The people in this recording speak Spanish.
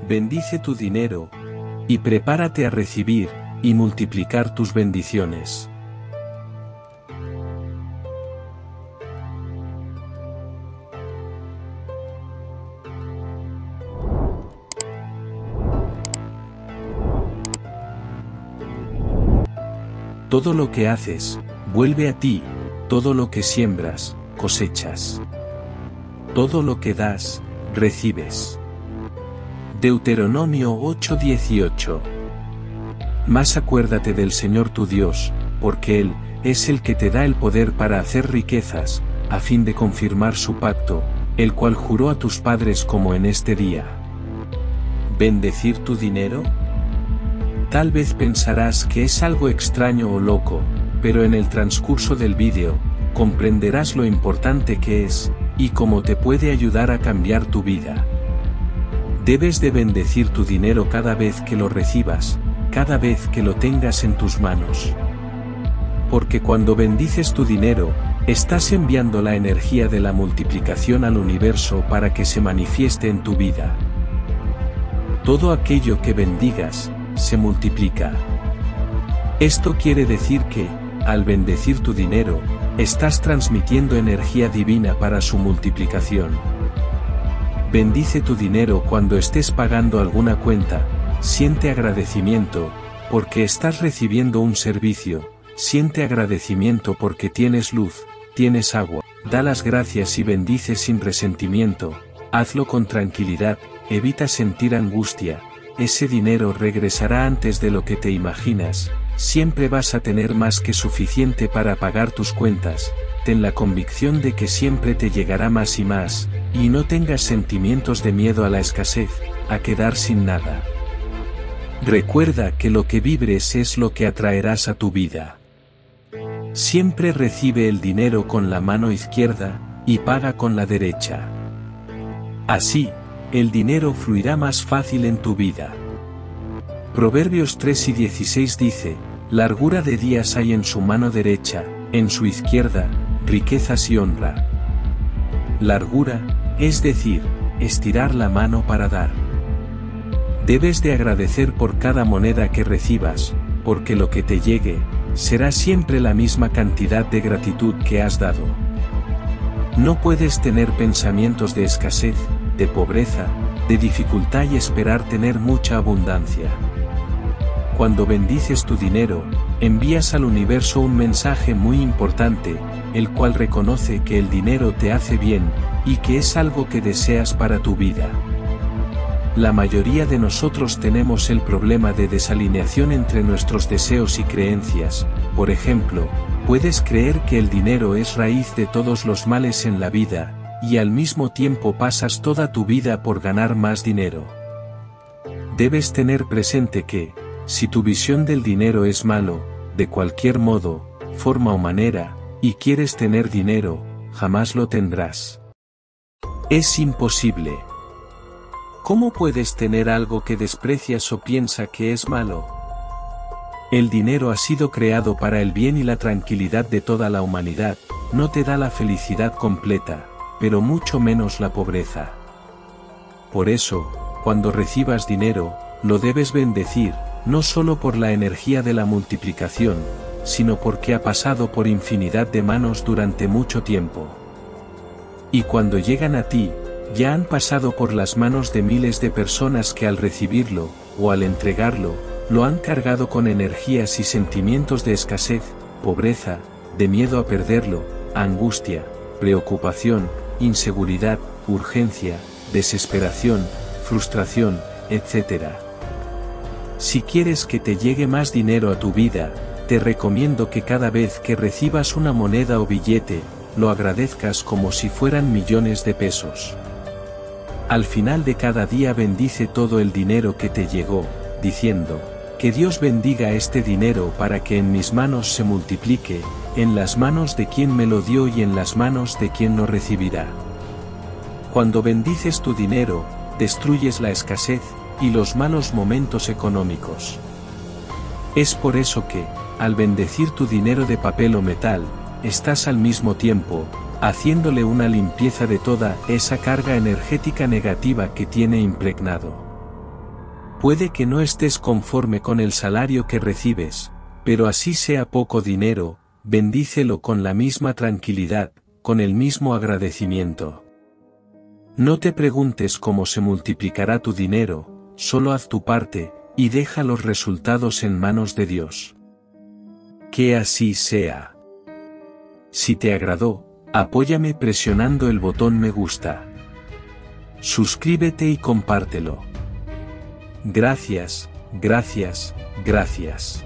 Bendice tu dinero, y prepárate a recibir y multiplicar tus bendiciones. Todo lo que haces, vuelve a ti, todo lo que siembras, cosechas. Todo lo que das, recibes. Deuteronomio 8:18. Mas acuérdate del Señor tu Dios, porque Él es el que te da el poder para hacer riquezas, a fin de confirmar su pacto, el cual juró a tus padres como en este día. ¿Bendecir tu dinero? Tal vez pensarás que es algo extraño o loco, pero en el transcurso del vídeo, comprenderás lo importante que es, y cómo te puede ayudar a cambiar tu vida. Debes de bendecir tu dinero cada vez que lo recibas, cada vez que lo tengas en tus manos. Porque cuando bendices tu dinero, estás enviando la energía de la multiplicación al universo para que se manifieste en tu vida. Todo aquello que bendigas, se multiplica. Esto quiere decir que, al bendecir tu dinero, estás transmitiendo energía divina para su multiplicación. Bendice tu dinero cuando estés pagando alguna cuenta, siente agradecimiento, porque estás recibiendo un servicio, siente agradecimiento porque tienes luz, tienes agua, da las gracias y bendice sin resentimiento, hazlo con tranquilidad, evita sentir angustia. Ese dinero regresará antes de lo que te imaginas, siempre vas a tener más que suficiente para pagar tus cuentas, ten la convicción de que siempre te llegará más y más, y no tengas sentimientos de miedo a la escasez, a quedar sin nada. Recuerda que lo que vibres es lo que atraerás a tu vida. Siempre recibe el dinero con la mano izquierda, y paga con la derecha. Así, el dinero fluirá más fácil en tu vida. Proverbios 3:16 dice, largura de días hay en su mano derecha, en su izquierda, riquezas y honra. Largura, es decir, estirar la mano para dar. Debes de agradecer por cada moneda que recibas, porque lo que te llegue, será siempre la misma cantidad de gratitud que has dado. No puedes tener pensamientos de escasez, de pobreza, de dificultad y esperar tener mucha abundancia. Cuando bendices tu dinero, envías al universo un mensaje muy importante, el cual reconoce que el dinero te hace bien, y que es algo que deseas para tu vida. La mayoría de nosotros tenemos el problema de desalineación entre nuestros deseos y creencias. Por ejemplo, puedes creer que el dinero es raíz de todos los males en la vida, y al mismo tiempo pasas toda tu vida por ganar más dinero. Debes tener presente que, si tu visión del dinero es malo, de cualquier modo, forma o manera, y quieres tener dinero, jamás lo tendrás. Es imposible. ¿Cómo puedes tener algo que desprecias o piensas que es malo? El dinero ha sido creado para el bien y la tranquilidad de toda la humanidad, no te da la felicidad completa, pero mucho menos la pobreza. Por eso, cuando recibas dinero, lo debes bendecir, no solo por la energía de la multiplicación, sino porque ha pasado por infinidad de manos durante mucho tiempo. Y cuando llegan a ti, ya han pasado por las manos de miles de personas que al recibirlo, o al entregarlo, lo han cargado con energías y sentimientos de escasez, pobreza, de miedo a perderlo, angustia, preocupación, inseguridad, urgencia, desesperación, frustración, etc. Si quieres que te llegue más dinero a tu vida, te recomiendo que cada vez que recibas una moneda o billete, lo agradezcas como si fueran millones de pesos. Al final de cada día bendice todo el dinero que te llegó, diciendo, que Dios bendiga este dinero para que en mis manos se multiplique, en las manos de quien me lo dio y en las manos de quien lo recibirá. Cuando bendices tu dinero, destruyes la escasez y los malos momentos económicos. Es por eso que, al bendecir tu dinero de papel o metal, estás al mismo tiempo, haciéndole una limpieza de toda esa carga energética negativa que tiene impregnado. Puede que no estés conforme con el salario que recibes, pero así sea poco dinero, bendícelo con la misma tranquilidad, con el mismo agradecimiento. No te preguntes cómo se multiplicará tu dinero, solo haz tu parte, y deja los resultados en manos de Dios. Que así sea. Si te agradó, apóyame presionando el botón me gusta. Suscríbete y compártelo. Gracias, gracias, gracias.